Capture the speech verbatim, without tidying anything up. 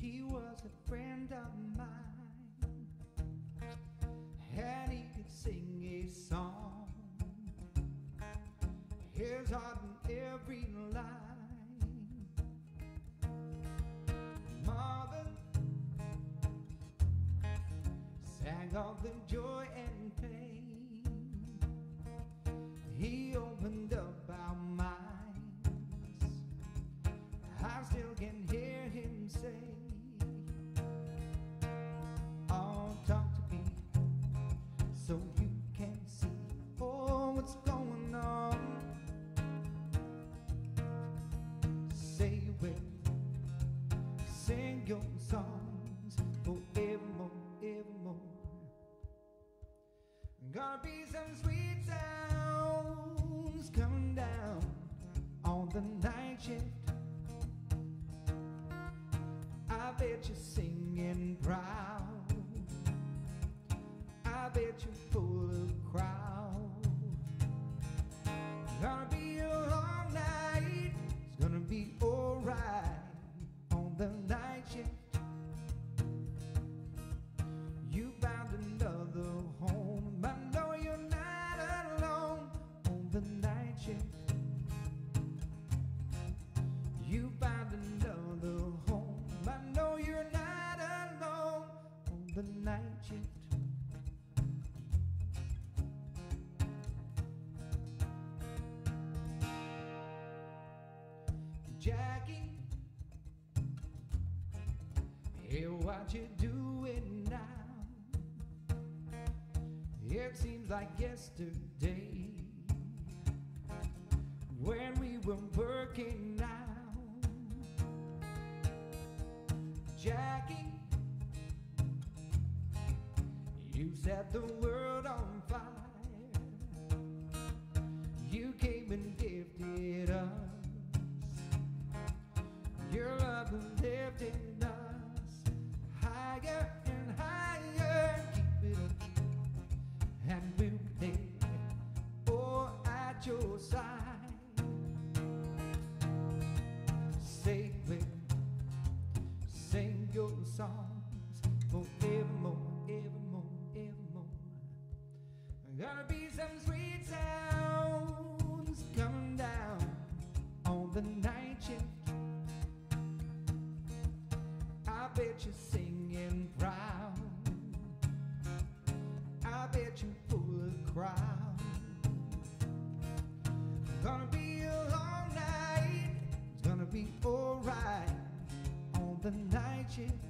He was a friend of mine, and he could sing a song, his heart in every line. Mother sang of the joy and pain. He opened up our minds. I still can hear him say, "Oh, talk to me so you can see, oh, what's going on. Say you will sing your songs forevermore, evermore. Gonna be some sweet sounds coming down on the night shift. I bet you're singing proud, I bet you're full of crowd. Gonna be a long night, it's gonna be alright on the night shift. You found another home, I know you're not alone on the night shift. You found another home, I know you're not alone on the night shift. Jackie, hear what you're doing now. It seems like yesterday when we were working out. Jackie, you set the world on fire. You came and gifted us your love, and lifted us higher and higher. Keep it up and we'll lay oh at your side. Say it, sing your songs forevermore, evermore, evermore. Gonna be some sweet sounds coming down on the night shift. I bet you're singing proud, I bet you're full of crowd. Gonna be a long night, it's gonna be alright on the night shift.